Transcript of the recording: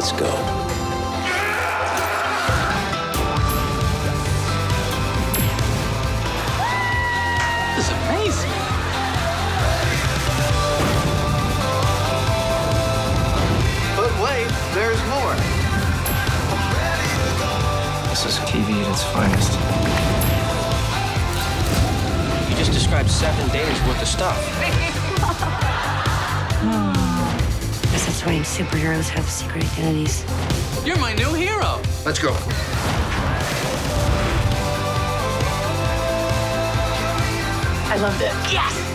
Let's go. This is amazing. But wait, there's more. This is TV at its finest. You just described 7 days worth of stuff. Guess that's why superheroes have secret identities. You're my new hero. Let's go. I loved it. Yes!